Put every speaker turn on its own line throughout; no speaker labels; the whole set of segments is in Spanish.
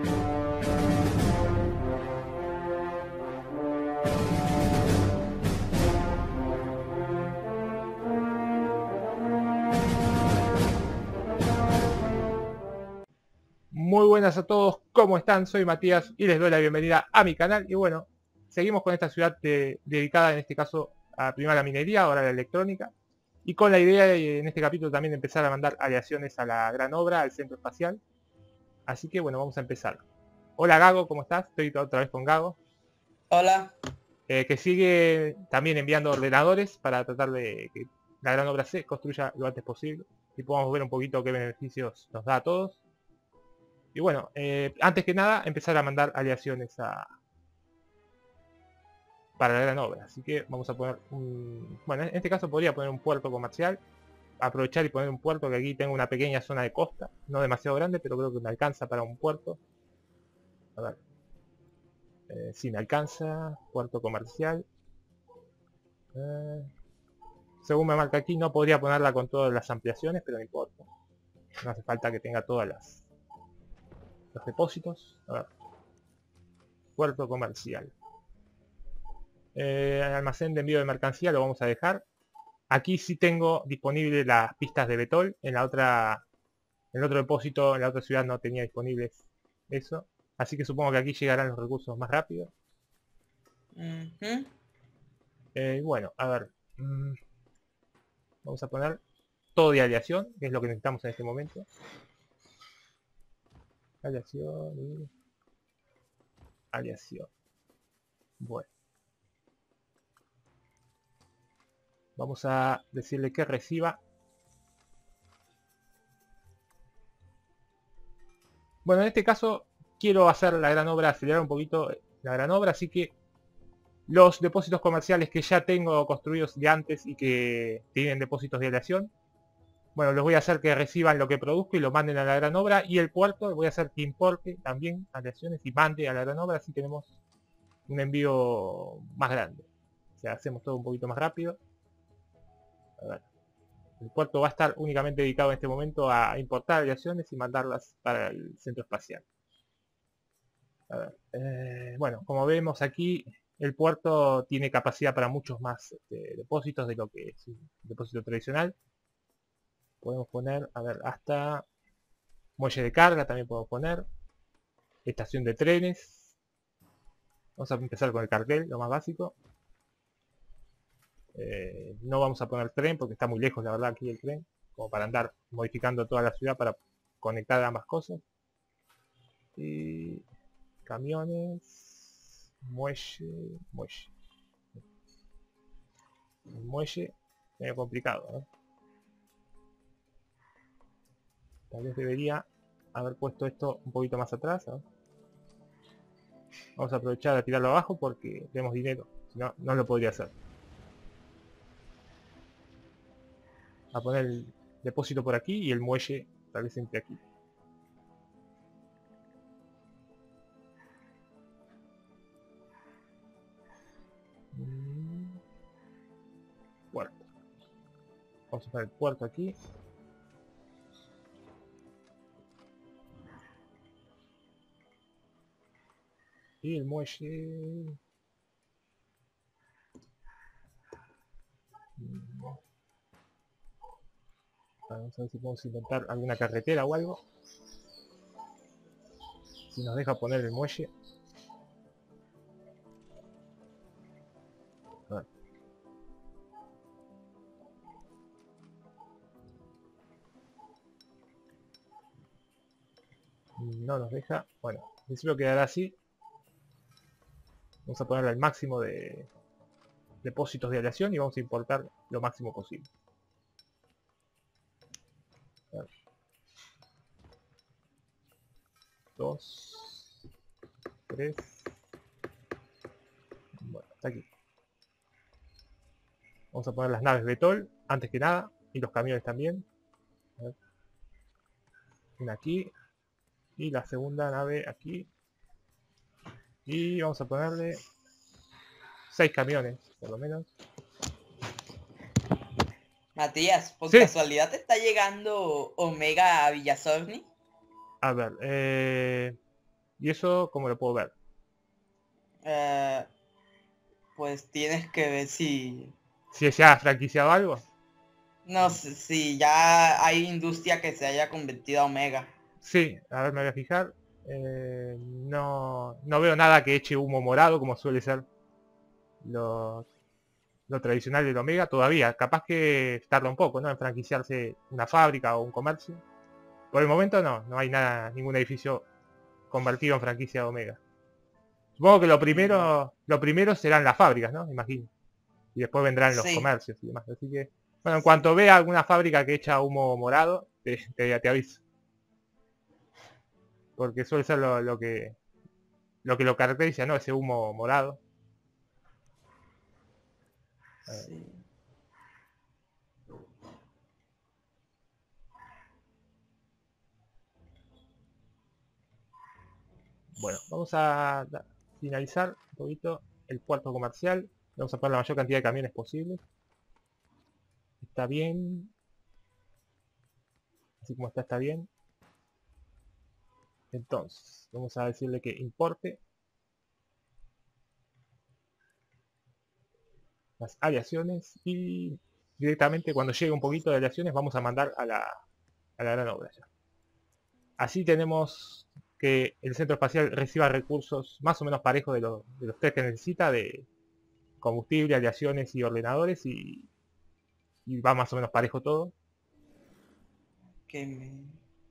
Muy buenas a todos, ¿cómo están? Soy Matías y les doy la bienvenida a mi canal. Y bueno, seguimos con esta ciudad dedicada en este caso a primero la minería, ahora a la electrónica. Y con la idea en este capítulo también de empezar a mandar aleaciones a la gran obra, al centro espacial. Así que bueno, vamos a empezar. Hola Gago, ¿cómo estás? Estoy otra vez con Gago.
Hola.
Que sigue también enviando ordenadores para tratar de que la gran obra se construya lo antes posible. Y podamos ver un poquito qué beneficios nos da a todos. Y bueno, antes que nada, empezar a mandar aleaciones para la gran obra. Así que vamos a poner un... Bueno, en este caso podría poner un puerto comercial. Aprovechar y poner un puerto, que aquí tengo una pequeña zona de costa. No demasiado grande, pero creo que me alcanza para un puerto. A ver. Sí, me alcanza. Puerto comercial. Según me marca aquí, no podría ponerla con todas las ampliaciones, pero no importa. No hace falta que tenga todas los depósitos. A ver. Puerto comercial. Almacén de envío de mercancía lo vamos a dejar. Aquí sí tengo disponible las pistas de Betol. En el otro depósito, en la otra ciudad no tenía disponibles eso. Así que supongo que aquí llegarán los recursos más rápido. Bueno, a ver. Vamos a poner todo de aleación, que es lo que necesitamos en este momento. Aleación y... aleación. Bueno. Vamos a decirle que reciba. Bueno, en este caso quiero hacer la gran obra, acelerar un poquito la gran obra, así que los depósitos comerciales que ya tengo construidos de antes y que tienen depósitos de aleación, bueno, los voy a hacer que reciban lo que produzco y lo manden a la gran obra, y el puerto voy a hacer que importe también aleaciones y mande a la gran obra, así tenemos un envío más grande. O sea, hacemos todo un poquito más rápido. A ver. El puerto va a estar únicamente dedicado en este momento a importar aleaciones y mandarlas para el centro espacial. A ver, bueno, como vemos aquí, el puerto tiene capacidad para muchos más depósitos de lo que es un depósito tradicional. Podemos poner, a ver, hasta muelle de carga también podemos poner. Estación de trenes. Vamos a empezar con el cartel, lo más básico. No vamos a poner tren porque está muy lejos, la verdad, aquí el tren. Como para andar modificando toda la ciudad para conectar ambas cosas. Y camiones, muelle. El muelle, medio complicado, ¿no? Tal vez debería haber puesto esto un poquito más atrás, ¿no? Vamos a aprovechar a tirarlo abajo porque tenemos dinero, si no, no lo podría hacer. A poner el depósito por aquí y el muelle tal vez entre aquí. Puerto. Vamos a poner el puerto aquí. Y el muelle... Vamos a ver si podemos inventar alguna carretera o algo. Si nos deja poner el muelle. A ver. No nos deja. Bueno, en principio quedará así. Vamos a ponerle al máximo de depósitos de aleación y vamos a importar lo máximo posible. 2, 3. Bueno, hasta aquí. Vamos a poner las naves Betol antes que nada y los camiones también. A ver. Una aquí y la segunda nave aquí. Y vamos a ponerle 6 camiones, por lo menos.
Matías, ¿por
Sí.
casualidad te está llegando Omega a Villasorni?
A ver, ¿Y eso cómo lo puedo ver?
Pues tienes que ver si...
Si se ha franquiciado algo.
No sé si ya hay industria que se haya convertido a Omega.
Sí, a ver, me voy a fijar. No veo nada que eche humo morado, como suele ser lo, lo tradicional del Omega todavía. Capaz que tarda un poco, ¿no? En franquiciarse una fábrica o un comercio. Por el momento no hay nada, ningún edificio convertido en franquicia de Omega. Supongo que lo primero serán las fábricas, ¿no? Imagino. Y después vendrán los
Sí,
comercios y demás. Así que, bueno, en
sí.
cuanto vea alguna fábrica que echa humo morado, te aviso. Porque suele ser lo que lo caracteriza, ¿no? Ese humo morado.
Sí.
Bueno, vamos a finalizar un poquito el puerto comercial. Vamos a poner la mayor cantidad de camiones posible. Está bien. Así como está bien. Entonces, vamos a decirle que importe las aleaciones y directamente cuando llegue un poquito de aleaciones vamos a mandar a la gran obra ya. Así tenemos que el centro espacial reciba recursos más o menos parejos de los tres que necesita, de combustible, aleaciones y ordenadores, y va más o menos parejo todo.
Que me...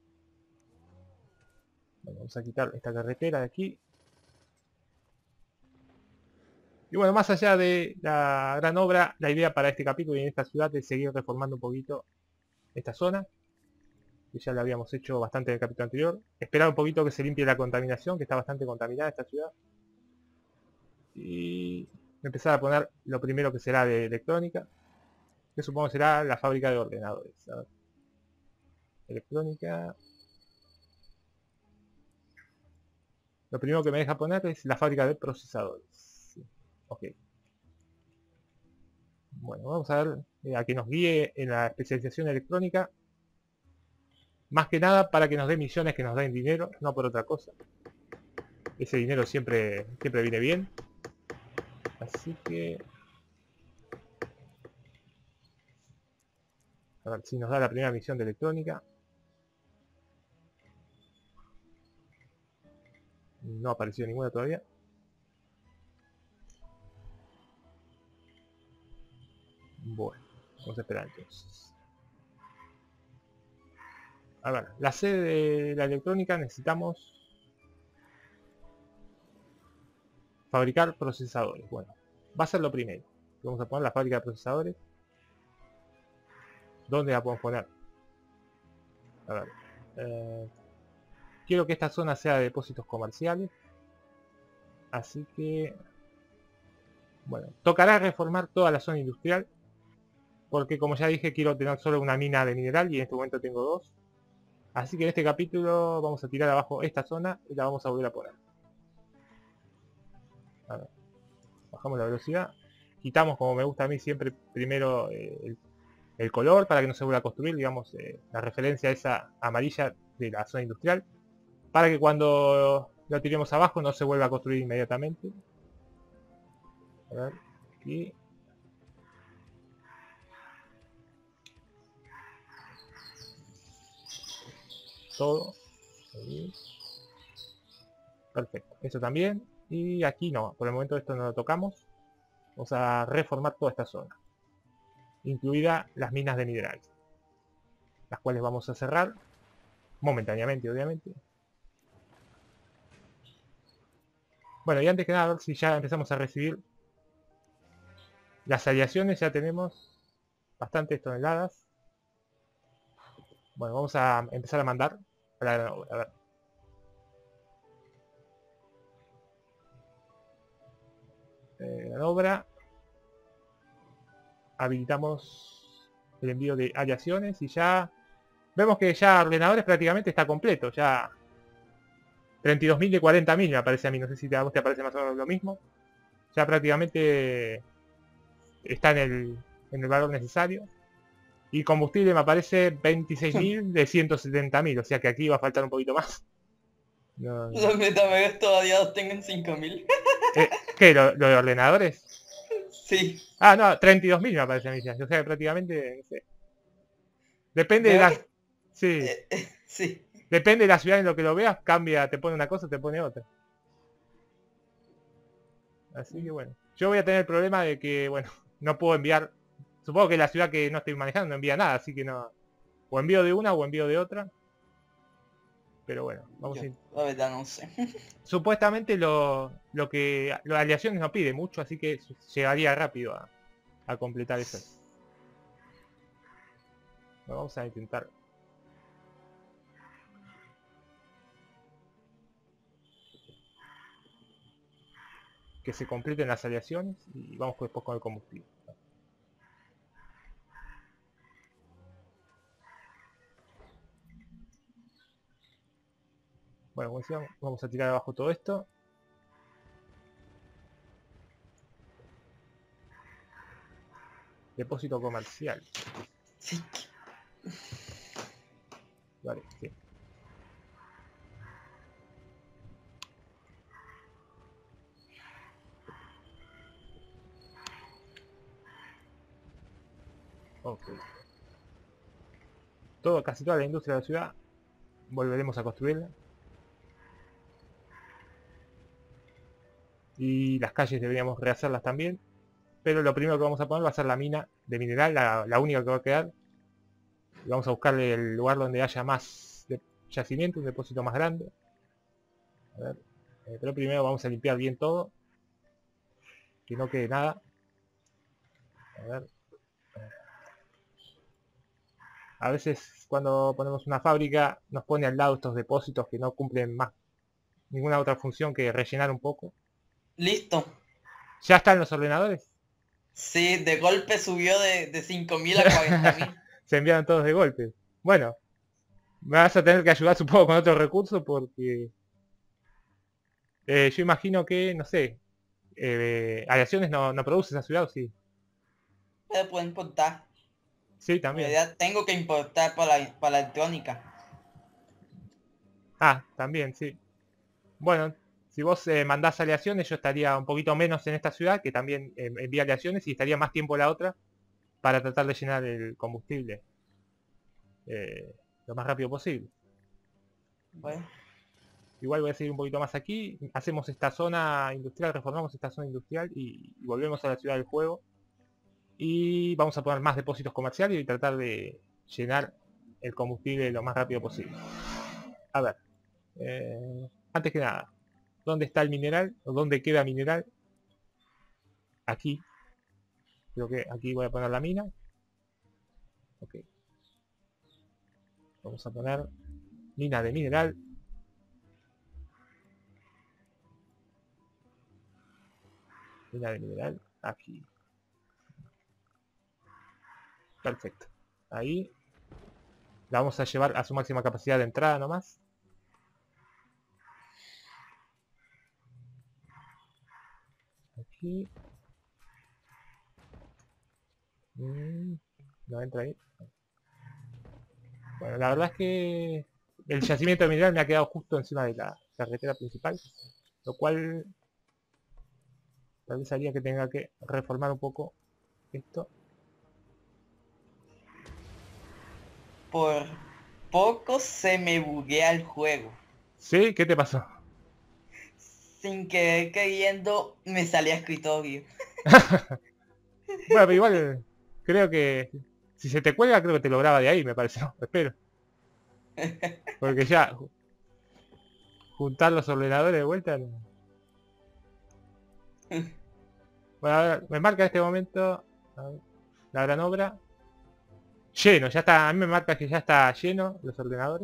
Bueno, vamos a quitar esta carretera de aquí. Y bueno, más allá de la gran obra, la idea para este capítulo y en esta ciudad es seguir reformando un poquito esta zona, que ya lo habíamos hecho bastante en el capítulo anterior. Esperar un poquito que se limpie la contaminación, que está bastante contaminada esta ciudad. Y empezar a poner lo primero que será de electrónica, que supongo será la fábrica de ordenadores. A ver. Electrónica. Lo primero que me deja poner es la fábrica de procesadores. Sí. Ok. Bueno, vamos a ver a que nos guíe en la especialización electrónica. Más que nada para que nos dé misiones que nos den dinero, no por otra cosa. Ese dinero siempre viene bien. Así que... a ver si nos da la primera misión de electrónica. No apareció ninguna todavía. Bueno, vamos a esperar entonces. A ver, la sede de la electrónica necesitamos fabricar procesadores. Bueno, va a ser lo primero. Vamos a poner la fábrica de procesadores. ¿Dónde la podemos poner? A ver. Quiero que esta zona sea de depósitos comerciales. Así que... bueno, tocará reformar toda la zona industrial. Porque como ya dije, quiero tener solo una mina de mineral y en este momento tengo dos. Así que en este capítulo vamos a tirar abajo esta zona y la vamos a volver a poner. A ver, bajamos la velocidad. Quitamos, como me gusta a mí, siempre primero el color para que no se vuelva a construir, digamos, la referencia esa amarilla de la zona industrial. Para que cuando lo tiremos abajo no se vuelva a construir inmediatamente. A ver, aquí. Todo. Ahí. Perfecto. Eso también. Y aquí no. Por el momento esto no lo tocamos. Vamos a reformar toda esta zona. Incluida las minas de minerales. Las cuales vamos a cerrar. Momentáneamente, obviamente. Bueno, y antes que nada, a ver si ya empezamos a recibir las aleaciones. Ya tenemos bastantes toneladas. Bueno, vamos a empezar a mandar a la gran obra. A ver. Gran obra. Habilitamos el envío de aleaciones y ya vemos que ya ordenadores prácticamente está completo. Ya 32.000 de 40.000 me parece a mí. No sé si a vos te aparece más o menos lo mismo. Ya prácticamente está en el valor necesario. Y combustible me aparece 26.000 de 170.000. O sea que aquí va a faltar un poquito más. No, no.
Los metamegas todavía los tengo en 5000.
¿Qué? ¿Lo de ordenadores?
Sí.
Ah, no, 32.000 me parece a mí ya. O sea, prácticamente, no sé. Depende de
Veo
la...
que...
Sí.
sí.
Depende de la ciudad en lo que lo veas, cambia, te pone una cosa, te pone otra. Así que bueno. Yo voy a tener el problema de que, bueno, no puedo enviar... Supongo que la ciudad que no estoy manejando no envía nada, así que no... O envío de una o envío de otra. Pero bueno, vamos
Yo,
a ir.
la verdad, no sé.
Supuestamente lo que... Las aleaciones no pide mucho, así que llegaría rápido a completar eso. Bueno, vamos a intentar. Que se completen las aleaciones y vamos después con el combustible. Bueno, como decía, vamos a tirar abajo todo esto. Depósito comercial.
Sí.
Vale, sí. Ok. Casi toda la industria de la ciudad volveremos a construirla. Y las calles deberíamos rehacerlas también. Pero lo primero que vamos a poner va a ser la mina de mineral, la única que va a quedar. Y vamos a buscarle el lugar donde haya más yacimiento, un depósito más grande. A ver. Pero primero vamos a limpiar bien todo. Que no quede nada. A ver. A veces cuando ponemos una fábrica nos pone al lado estos depósitos que no cumplen más ninguna otra función que rellenar un poco.
Listo.
¿Ya están los ordenadores?
Sí, de golpe subió de 5000 a 40.000.
Se enviaron todos de golpe. Bueno, me vas a tener que ayudar supongo con otros recursos porque yo imagino que, no sé, aleaciones no produce esa ciudad, ¿o sí?
Pero puedo importar.
Sí,
En
también.
realidad tengo que importar para la electrónica.
Ah, también, sí. Bueno, si vos mandás aleaciones, yo estaría un poquito menos en esta ciudad, que también envía aleaciones, y estaría más tiempo en la otra para tratar de llenar el combustible lo más rápido posible.
Bueno,
Igual voy a seguir un poquito más aquí. Hacemos esta zona industrial, reformamos esta zona industrial y volvemos a la ciudad del juego. Y vamos a poner más depósitos comerciales y tratar de llenar el combustible lo más rápido posible. A ver, antes que nada, ¿dónde está el mineral? ¿O dónde queda mineral? Aquí. Creo que aquí voy a poner la mina. Ok. Vamos a poner mina de mineral. Mina de mineral. Aquí. Perfecto. Ahí. La vamos a llevar a su máxima capacidad de entrada nomás. Aquí. No entra ahí. Bueno, la verdad es que el yacimiento de mineral me ha quedado justo encima de la carretera principal. Lo cual tal vez haría que tenga que reformar un poco esto.
por poco se me buguea el juego.
¿Sí? ¿Qué te pasó?
Sin querer queriendo me salía escritorio.
Bueno, pero igual creo que si se te cuelga creo que te lo graba de ahí, me parece. No, espero. Porque ya juntar los ordenadores de vuelta. Bueno, a ver, me marca en este momento a ver, la gran obra. Lleno, ya está. A mí me marca que ya está lleno los ordenadores.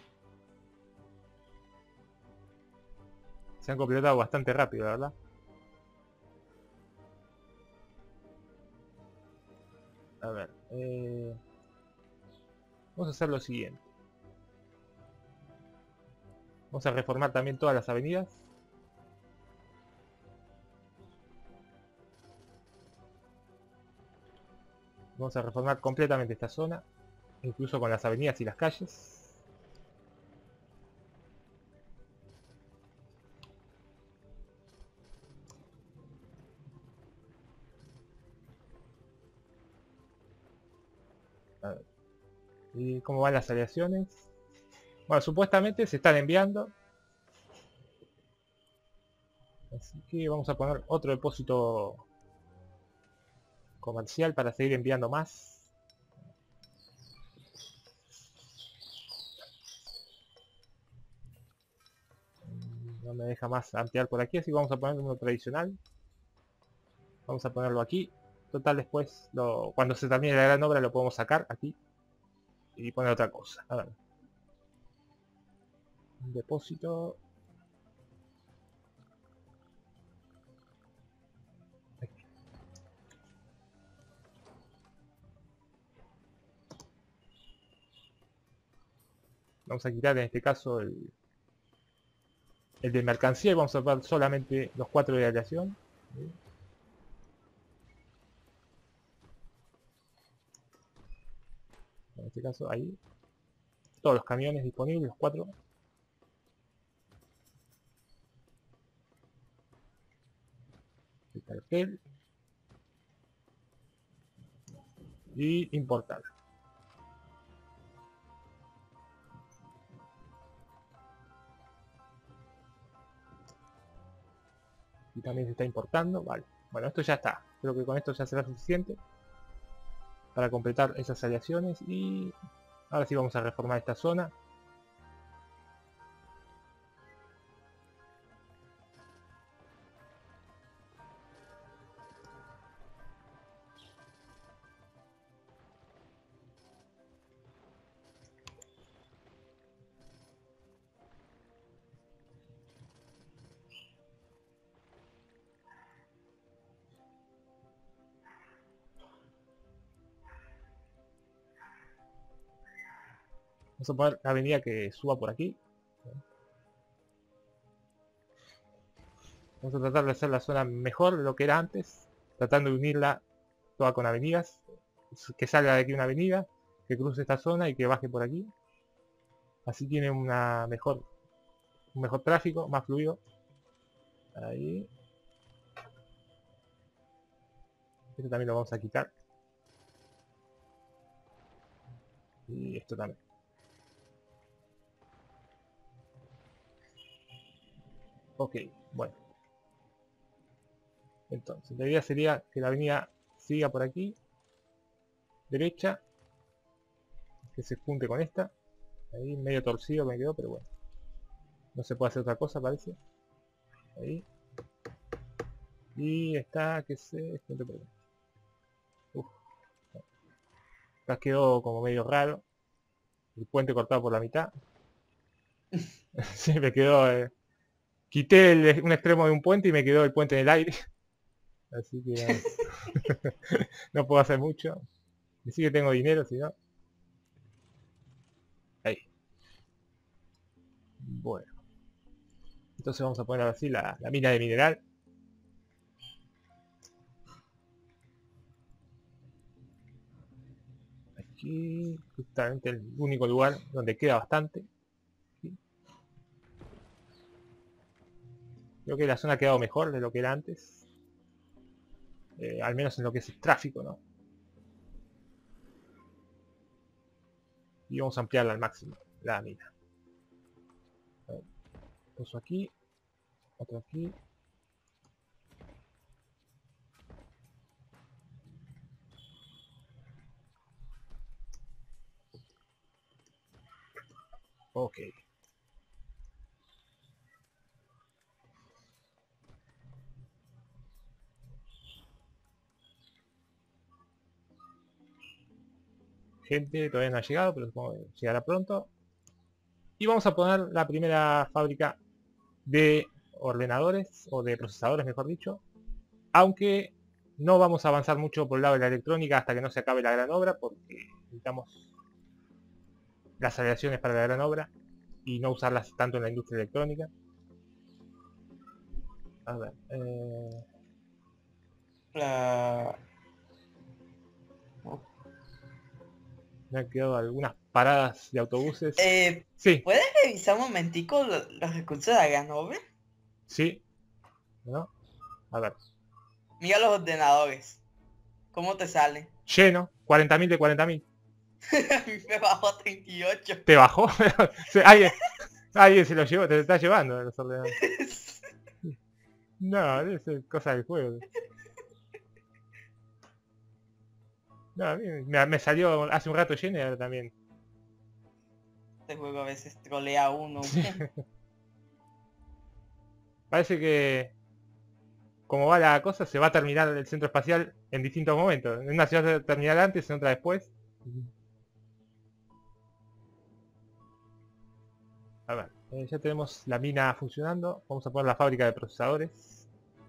Se han completado bastante rápido, la verdad. A ver. Vamos a hacer lo siguiente. Vamos a reformar también todas las avenidas. Vamos a reformar completamente esta zona. Incluso con las avenidas y las calles. ¿Y cómo van las aleaciones? Bueno, supuestamente se están enviando. Así que vamos a poner otro depósito comercial para seguir enviando más. No me deja más ampliar por aquí, así que vamos a poner uno tradicional. Vamos a ponerlo aquí. Total, después, cuando se termine la gran obra, lo podemos sacar aquí y poner otra cosa. A ver. Un depósito. Aquí. Vamos a quitar en este caso el de mercancía y vamos a ver solamente los 4 de aleación. En este caso ahí. Todos los camiones disponibles, los 4. El cartel. Y importar. Y también se está importando. Vale. Bueno, esto ya está. Creo que con esto ya será suficiente para completar esas aleaciones. Y ahora sí vamos a reformar esta zona. Vamos a poner la avenida que suba por aquí. Vamos a tratar de hacer la zona mejor de lo que era antes. Tratando de unirla toda con avenidas. Que salga de aquí una avenida. Que cruce esta zona y que baje por aquí. Así tiene un mejor tráfico, más fluido. Ahí. Esto también lo vamos a quitar. Y esto también. Ok, bueno. Entonces, la idea sería que la avenida siga por aquí. Derecha. Que se junte con esta. Ahí, medio torcido me quedó, pero bueno. No se puede hacer otra cosa, parece. Ahí. Y está que se junte por aquí. Uf. Acá quedó como medio raro. El puente cortado por la mitad. Sí, me quedó... quité un extremo de un puente y me quedó el puente en el aire. Así que no puedo hacer mucho. Y sí que tengo dinero, si no. Ahí. Bueno. Entonces vamos a poner ahora sí la mina de mineral. Aquí, justamente el único lugar donde queda bastante. Aquí. Creo que la zona ha quedado mejor de lo que era antes. Al menos en lo que es el tráfico, ¿no? Y vamos a ampliarla al máximo, la mina. Puso aquí, otro aquí. Ok. Gente todavía no ha llegado, pero supongo que llegará pronto. Y vamos a poner la primera fábrica de ordenadores, o de procesadores mejor dicho. Aunque no vamos a avanzar mucho por el lado de la electrónica hasta que no se acabe la gran obra, porque necesitamos las aleaciones para la gran obra y no usarlas tanto en la industria electrónica. A ver,
La...
me han quedado algunas paradas de autobuses. Sí,
¿Puedes revisar un momentico los recursos de la gran obra?
sí, ¿no? A ver,
Mira los ordenadores. ¿Cómo te salen?
lleno, 40.000 de 40.000.
A mí me bajó a 38.
¿Te bajó? Alguien se lo llevó, te está llevando los ordenadores. No, eso es cosa del juego. No, a mí me salió hace un rato lleno y ahora también.
Este juego a veces trolea a uno.
Parece que como va la cosa se va a terminar el centro espacial en distintos momentos. En una ciudad se va a terminar antes, en otra después. A ver, ya tenemos la mina funcionando. Vamos a poner la fábrica de procesadores.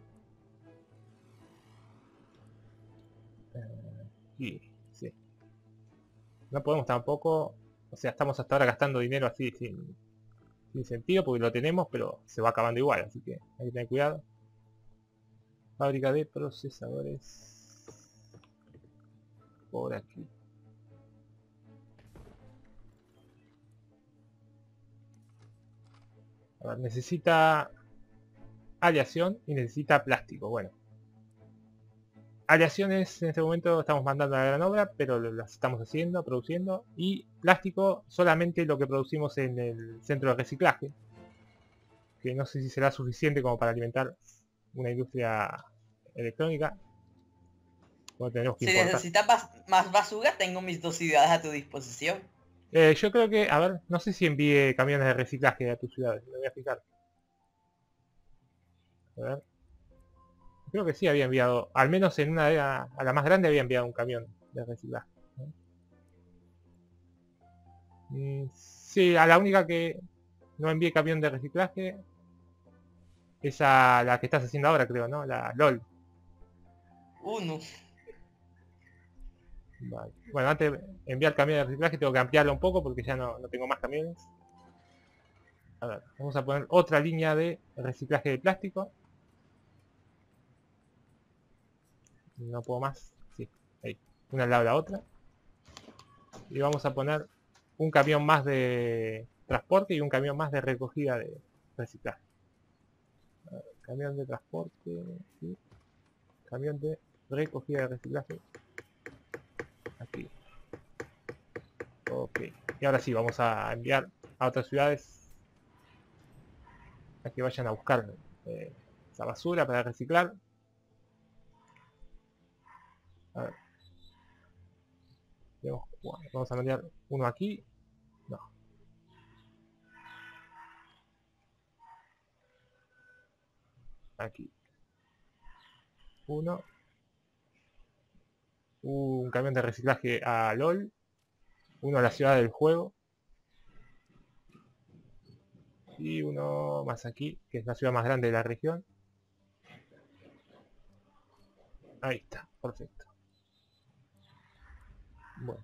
Y sí. No podemos tampoco... O sea, estamos hasta ahora gastando dinero así sin sentido porque lo tenemos, pero se va acabando igual, así que hay que tener cuidado. Fábrica de procesadores. Por aquí. A ver, necesita aleación y necesita plástico. Bueno. Aleaciones en este momento estamos mandando a la gran obra, pero las estamos haciendo, produciendo. Y plástico solamente lo que producimos en el centro de reciclaje. Que no sé si será suficiente como para alimentar una industria electrónica. Bueno, tenemos que
Si
importar.
necesitas más basura, tengo mis 2 ciudades a tu disposición.
Yo creo que, a ver, no sé si envíe camiones de reciclaje a tus ciudades. Me voy a fijar. A ver. Creo que sí había enviado, al menos en una a la más grande había enviado un camión de reciclaje. Sí, a la única que no envié camión de reciclaje es a la que estás haciendo ahora, creo, ¿no? La LOL.
Uno.
Vale. Bueno, antes de enviar camión de reciclaje tengo que ampliarlo un poco porque ya no tengo más camiones. A ver, vamos a poner otra línea de reciclaje de plástico. No puedo más. Sí, ahí. Una al lado de la otra. Y vamos a poner un camión más de transporte y un camión más de recogida de reciclaje. A ver, camión de transporte. ¿Sí? Camión de recogida de reciclaje. Aquí. Ok. Y ahora sí, vamos a enviar a otras ciudades a que vayan a buscar esa basura para reciclar. A ver. Vamos a enviar uno aquí. No. Aquí. Uno. Un camión de reciclaje a LOL. Uno a la ciudad del juego. Y uno más aquí, que es la ciudad más grande de la región. Ahí está, perfecto. Bueno.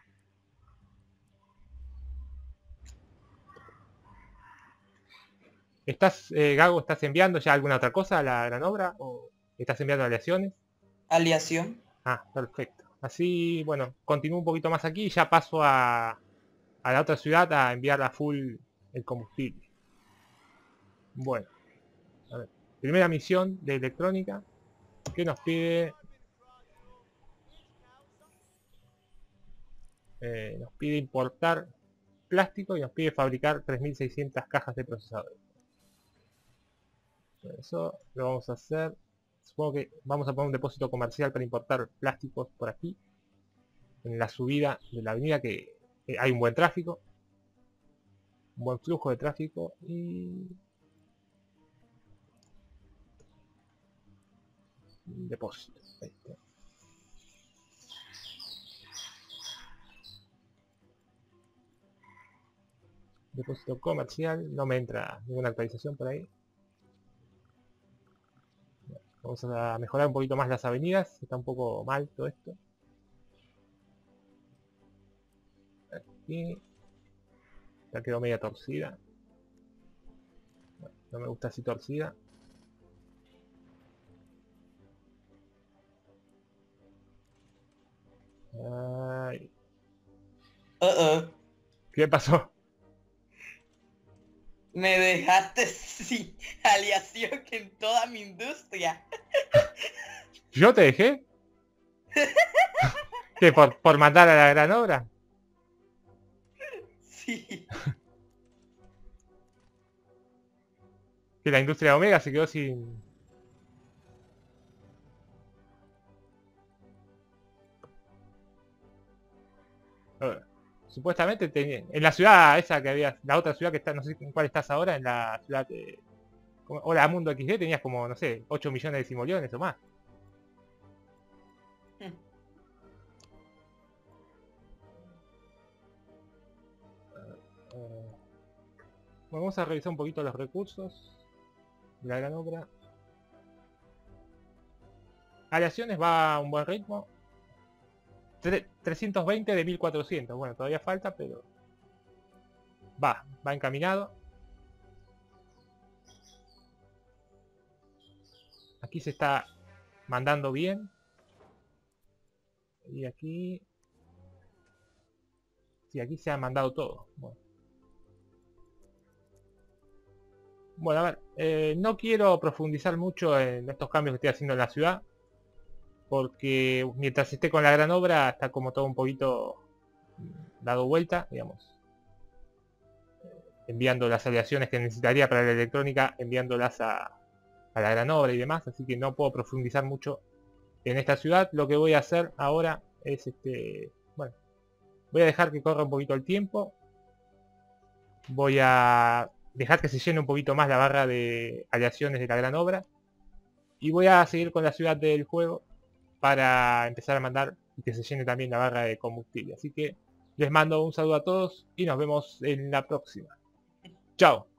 Gago, estás enviando ya alguna otra cosa a la gran obra? ¿O estás enviando aleaciones?
Aleación.
Ah, perfecto. Así, bueno, continúo un poquito más aquí y ya paso a la otra ciudad a enviar a full el combustible. Bueno, a ver. Primera misión de electrónica que nos pide... nos pide importar plástico y nos pide fabricar 3600 cajas de procesadores. Eso lo vamos a hacer. Supongo que vamos a poner un depósito comercial para importar plásticos por aquí. En la subida de la avenida que hay un buen tráfico. Un buen flujo de tráfico y... depósito. Ahí está. Depósito comercial. No me entra ninguna actualización por ahí. Vamos a mejorar un poquito más las avenidas. Está un poco mal todo esto. Aquí. Ya quedó media torcida. Bueno, no me gusta así torcida. Ay. ¿Qué pasó?
Me dejaste sin aleación en toda mi industria.
¿Yo te dejé? ¿Qué? ¿Por matar a la gran obra?
Sí.
Que la industria de Omega se quedó sin... Supuestamente en la ciudad esa que había, la otra ciudad que está, no sé en cuál estás ahora, en la ciudad de... Hola Mundo XD, tenías como, no sé, 8 millones de simoleones o más. Bueno, vamos a revisar un poquito los recursos de la gran obra. Aleaciones va a un buen ritmo. 320 de 1400. Bueno, todavía falta, pero va encaminado. Aquí se está mandando bien. Y aquí... Sí, aquí se ha mandado todo. Bueno, a ver, no quiero profundizar mucho en estos cambios que estoy haciendo en la ciudad, porque mientras esté con la gran obra está como todo un poquito dado vuelta, digamos, enviando las aleaciones que necesitaría para la electrónica, enviándolas a la gran obra y demás, así que no puedo profundizar mucho en esta ciudad. Lo que voy a hacer ahora es bueno, voy a dejar que corra un poquito el tiempo, voy a dejar que se llene un poquito más la barra de aleaciones de la gran obra, y voy a seguir con la ciudad del juego para empezar a mandar y que se llene también la barra de combustible. Así que les mando un saludo a todos y nos vemos en la próxima. Chao.